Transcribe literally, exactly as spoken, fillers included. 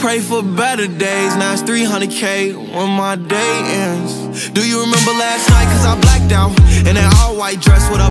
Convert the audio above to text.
pray for better days. Now it's three hundred K when my day ends. Do you remember last night? Cause I blacked out in that all white dress with a